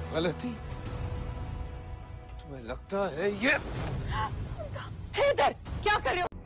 गलती? तुम्हें लगता है ये? हैदर, क्या कर रहे हो?